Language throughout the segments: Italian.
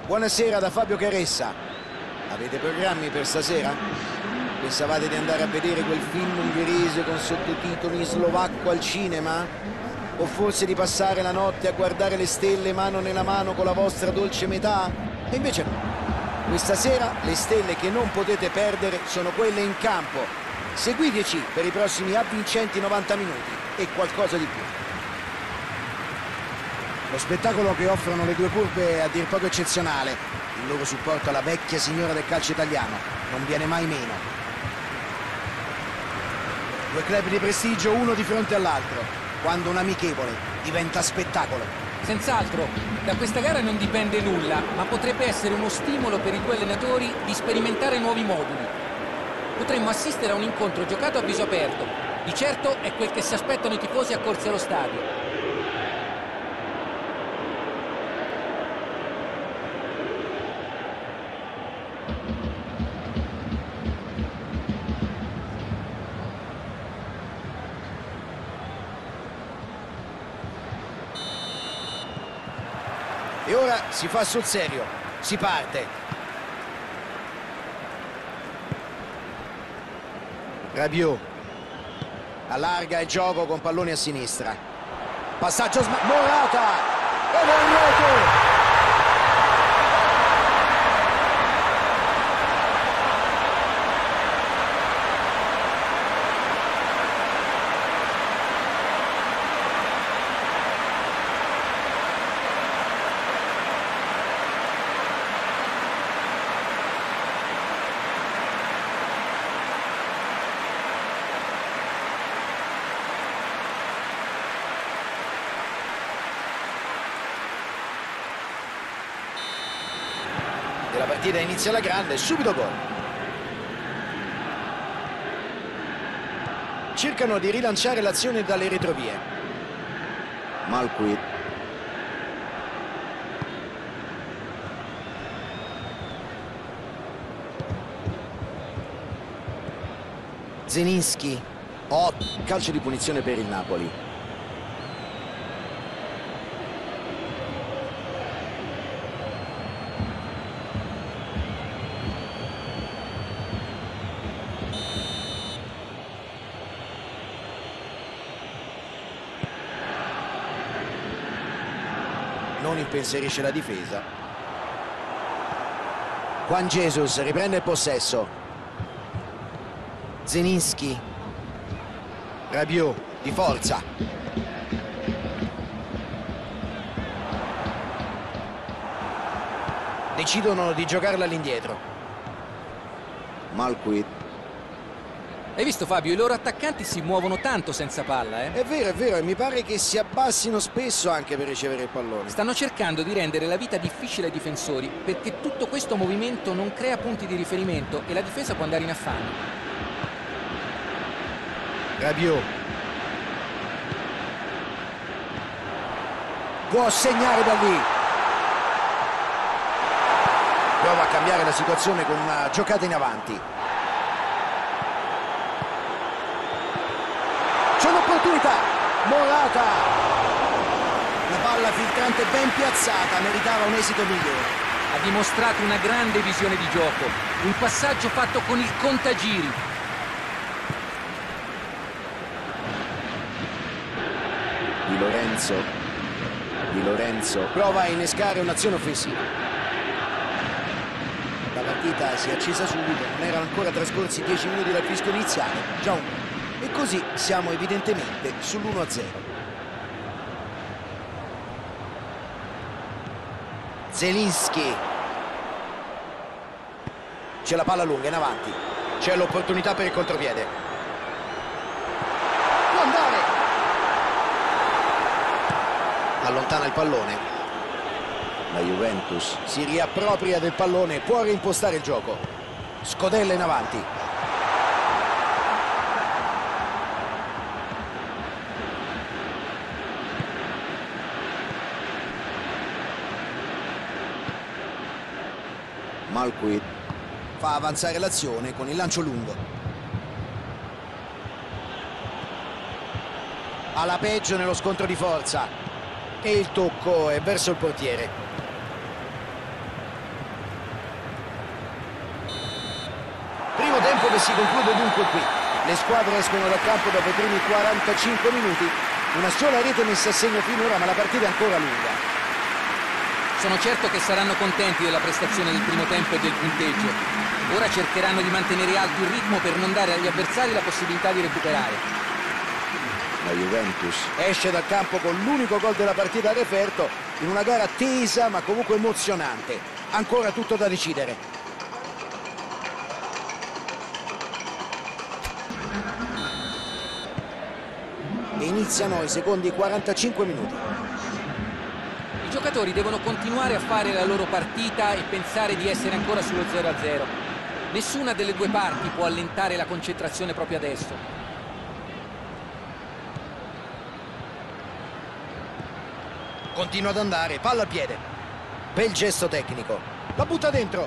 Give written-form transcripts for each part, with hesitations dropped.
Buonasera da Fabio Caressa. Avete programmi per stasera? Pensavate di andare a vedere quel film ungherese con sottotitoli in slovacco al cinema? O forse di passare la notte a guardare le stelle mano nella mano con la vostra dolce metà? E invece no. Questa sera le stelle che non potete perdere sono quelle in campo. Seguiteci per i prossimi avvincenti 90 minuti e qualcosa di più. Lo spettacolo che offrono le due curve è a dir poco eccezionale. Il loro supporto alla vecchia signora del calcio italiano non viene mai meno. Due club di prestigio uno di fronte all'altro, quando un amichevole diventa spettacolo. Senz'altro, da questa gara non dipende nulla, ma potrebbe essere uno stimolo per i due allenatori di sperimentare nuovi moduli. Potremmo assistere a un incontro giocato a viso aperto. Di certo è quel che si aspettano i tifosi accorsi allo stadio. E ora si fa sul serio, si parte. Rabiot allarga il gioco con pallone a sinistra. Passaggio Morata e va in rete! E la partita inizia alla grande, subito gol. Cercano di rilanciare l'azione dalle retrovie. Malquit. Zelinski. Calcio di punizione per il Napoli. Non impensierisce la difesa. Juan Jesus riprende il possesso. Zelinski. Rabiot di forza. Decidono di giocarla all'indietro. Malquit. Hai visto, Fabio? I loro attaccanti si muovono tanto senza palla, eh? È vero, e mi pare che si abbassino spesso anche per ricevere il pallone. Stanno cercando di rendere la vita difficile ai difensori, perché tutto questo movimento non crea punti di riferimento e la difesa può andare in affanno. Rabiot. Può segnare da lì. Prova a cambiare la situazione con una giocata in avanti. C'è un'opportunità. Morata. La palla filtrante ben piazzata, meritava un esito migliore. Ha dimostrato una grande visione di gioco, un passaggio fatto con il contagiri. Di Lorenzo prova a innescare un'azione offensiva. La partita si è accesa subito, non erano ancora trascorsi 10 minuti dal fischio iniziale, già un gol. E così siamo evidentemente sull'1-0. Zelinski. C'è la palla lunga in avanti. C'è l'opportunità per il contropiede. Può andare. Allontana il pallone. La Juventus si riappropria del pallone, può reimpostare il gioco. Scodella in avanti. Malquit fa avanzare l'azione con il lancio lungo. Ha la peggio nello scontro di forza e il tocco è verso il portiere. si conclude dunque qui. Le squadre escono dal campo dopo i primi 45 minuti. Una sola rete messa a segno finora, ma la partita è ancora lunga. Sono certo che saranno contenti della prestazione del primo tempo e del punteggio. Ora cercheranno di mantenere alto il ritmo per non dare agli avversari la possibilità di recuperare. La Juventus esce dal campo con l'unico gol della partita a referto in una gara tesa ma comunque emozionante. Ancora tutto da decidere. E iniziano i secondi 45 minuti. I giocatori devono continuare a fare la loro partita e pensare di essere ancora sullo 0-0. Nessuna delle due parti può allentare la concentrazione proprio adesso. Continua ad andare, palla al piede. Bel gesto tecnico. La butta dentro.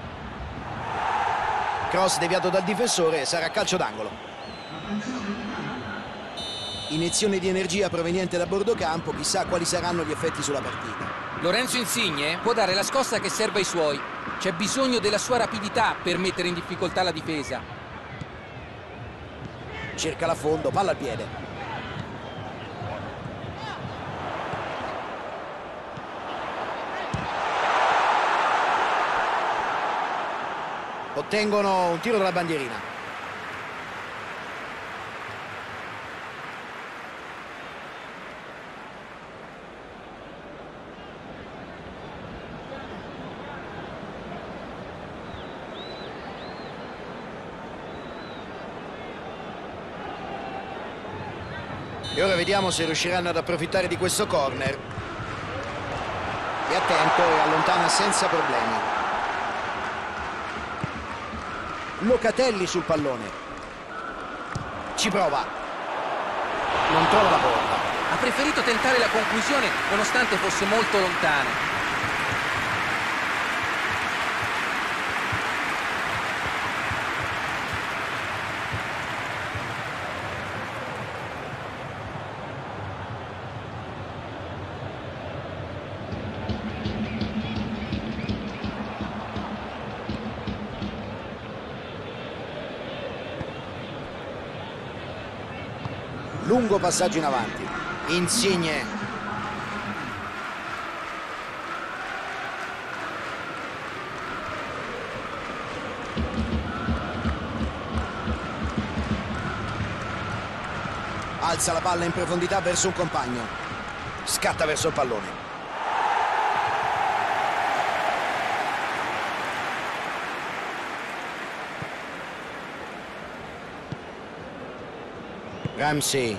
Cross deviato dal difensore, sarà calcio d'angolo. Iniezione di energia proveniente da bordo campo, chissà quali saranno gli effetti sulla partita. Lorenzo Insigne può dare la scossa che serve ai suoi. C'è bisogno della sua rapidità per mettere in difficoltà la difesa. Cerca l'affondo, palla al piede. Ottengono un tiro dalla bandierina. E ora vediamo se riusciranno ad approfittare di questo corner. È attento e allontana senza problemi. Locatelli sul pallone. Ci prova. Non trova la porta. Ha preferito tentare la conclusione nonostante fosse molto lontano. Lungo passaggio in avanti. Insigne. Alza la palla in profondità verso un compagno. Scatta verso il pallone. Ramsey.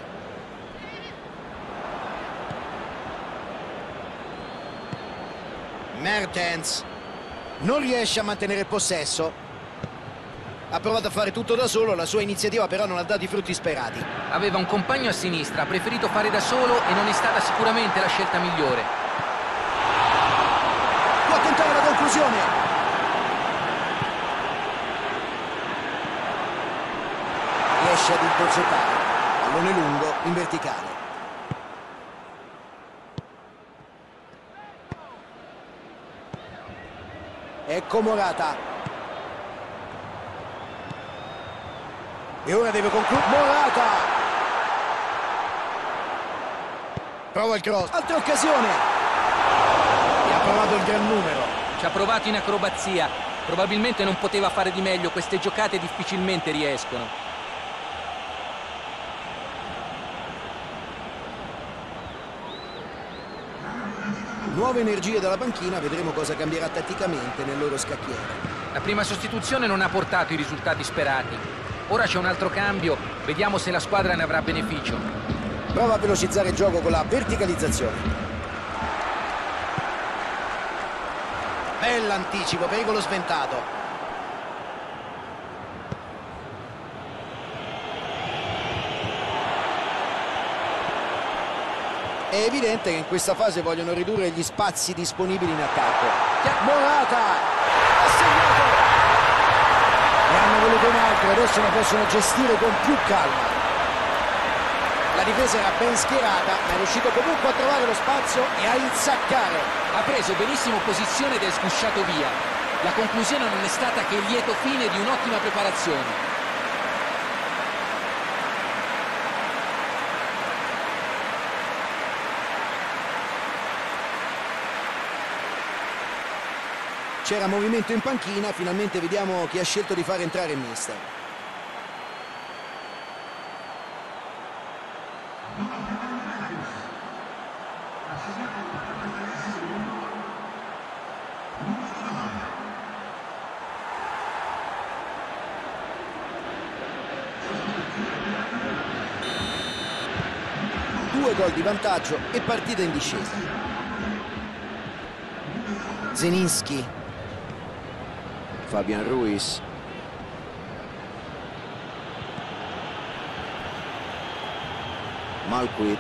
Mertens non riesce a mantenere il possesso. Ha provato a fare tutto da solo, la sua iniziativa però non ha dato i frutti sperati. Aveva un compagno a sinistra, ha preferito fare da solo e non è stata sicuramente la scelta migliore. Può tentare la conclusione. Riesce ad intercettare. Pallone lungo in verticale. Ecco Morata. E ora deve concludere. Morata! Prova il cross. Altra occasione. E ha provato il gran numero. Ci ha provato in acrobazia. Probabilmente non poteva fare di meglio. Queste giocate difficilmente riescono. Nuove energie dalla panchina, vedremo cosa cambierà tatticamente nel loro scacchiere. La prima sostituzione non ha portato i risultati sperati. Ora c'è un altro cambio, vediamo se la squadra ne avrà beneficio. Prova a velocizzare il gioco con la verticalizzazione. Bell'anticipo, pericolo sventato. È evidente che in questa fase vogliono ridurre gli spazi disponibili in attacco. Morata! Ha segnato! Ne hanno voluto un altro, adesso la possono gestire con più calma. La difesa era ben schierata, ma è riuscito comunque a trovare lo spazio e a insaccare. Ha preso benissimo posizione ed è sgusciato via. La conclusione non è stata che il lieto fine di un'ottima preparazione. C'era movimento in panchina, finalmente vediamo chi ha scelto di far entrare il mister. Due gol di vantaggio e partita in discesa. Zelinski, Fabian Ruiz, Malquid,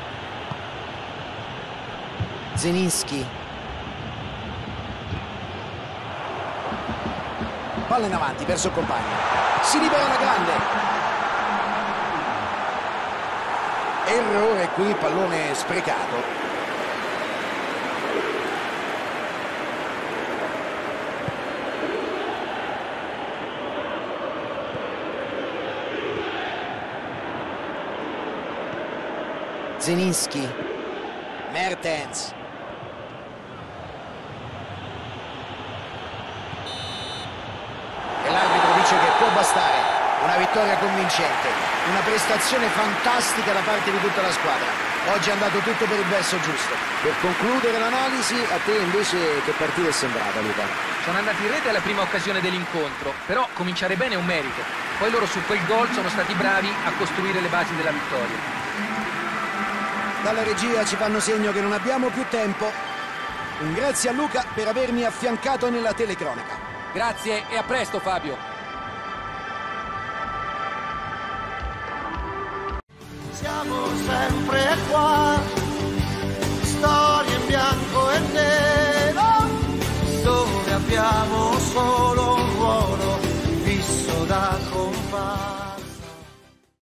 Zelinski, palla in avanti verso il compagno, si libera la grande. Errore qui, pallone sprecato. Zelinski, Mertens. E l'arbitro dice che può bastare. Una vittoria convincente, una prestazione fantastica da parte di tutta la squadra. Oggi è andato tutto per il verso giusto. Per concludere l'analisi, a te invece che partita è sembrata, Luca? Sono andati in rete alla prima occasione dell'incontro, però cominciare bene è un merito. Poi loro su quel gol sono stati bravi a costruire le basi della vittoria. Dalla regia ci fanno segno che non abbiamo più tempo. Un grazie a Luca per avermi affiancato nella telecronaca. Grazie e a presto, Fabio. Siamo sempre qua.